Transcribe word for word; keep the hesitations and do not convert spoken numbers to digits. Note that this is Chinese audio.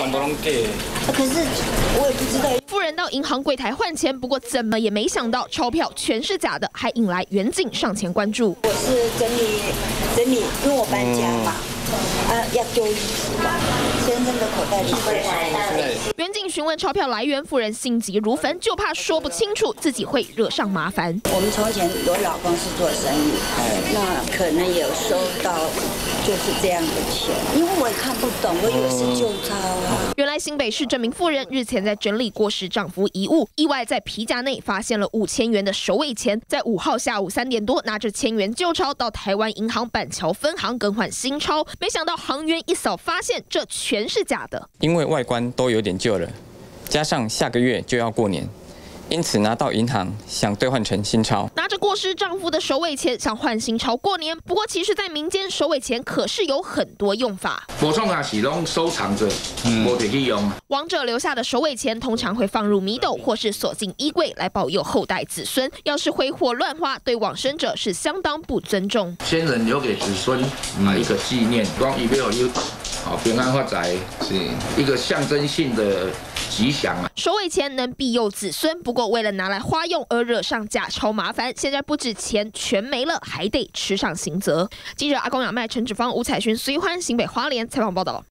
全部拢假的。 可是我也不知道。 富人到银行柜台换钱，不过怎么也没想到钞票全是假的，还引来远景上前关注。 我是整理整理，因为我搬家嘛，嗯、啊要丢衣服嘛，先生的口袋里面。 远景询问钞票来源，富人心急如焚，就怕说不清楚，自己会惹上麻烦。 我们从前我老公是做生意，那可能也有收到就是这样的钱，因为我也看不懂，我以为是旧钞啊。 原来新北市这名妇人日前在整理过时丈夫遗物，意外在皮夹内发现了五千元的首尾钱，在五号下午三点多，拿着千元旧钞到台湾银行板桥分行更换新钞，没想到行员一扫发现这全是假的， 因为外观都有点旧了，加上下个月就要过年。因此拿到银行想兑换成新钞， 拿着过世丈夫的首尾钱想换新钞过年。不过其实，在民间首尾钱可是有很多用法。 无创啊是拢收藏着，无得去用。 亡者留下的首尾钱通常会放入米斗或是锁进衣柜，来保佑后代子孙。要是挥霍乱花，对往生者是相当不尊重。 先人留给子孙啊一个纪念，光以后有好平安发财，是一个象征性的吉祥啊。 首尾钱能庇佑子孙，不过为了拿来花用而惹上假钞麻烦，现在不止钱全没了，还得吃上刑责。记者阿公杨麦、陈芷芳、吴彩勋、苏一欢，新北花莲采访报道。